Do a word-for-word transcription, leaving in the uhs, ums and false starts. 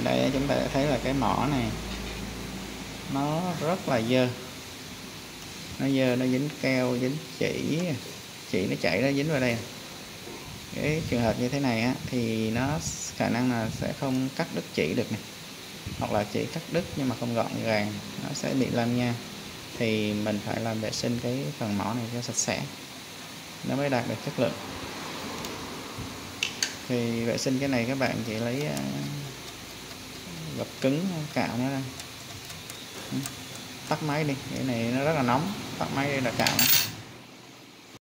ở đây chúng ta thấy là cái mỏ này nó rất là dơ, nó dơ, nó dính keo, dính chỉ chỉ nó chảy nó dính vào đây. Cái trường hợp như thế này á, thì nó khả năng là sẽ không cắt đứt chỉ được này, hoặc là chỉ cắt đứt nhưng mà không gọn gàng, nó sẽ bị lăm nha. Thì mình phải làm vệ sinh cái phần mỏ này cho sạch sẽ nó mới đạt được chất lượng. Thì vệ sinh cái này các bạn chỉ lấy vật cứng cạo nó ra, tắt máy đi, cái này nó rất là nóng, tắt máy đi là cạo nó.